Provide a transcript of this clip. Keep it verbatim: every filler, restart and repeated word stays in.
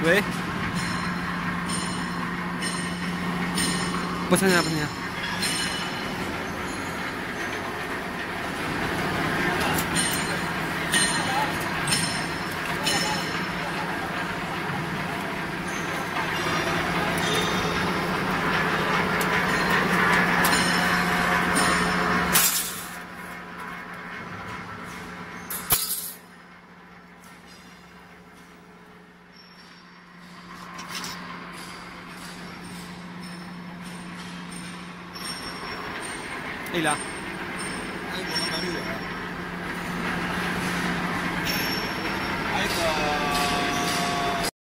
喂，不参加，不参加。可以了。 还有我们还有人，还有个。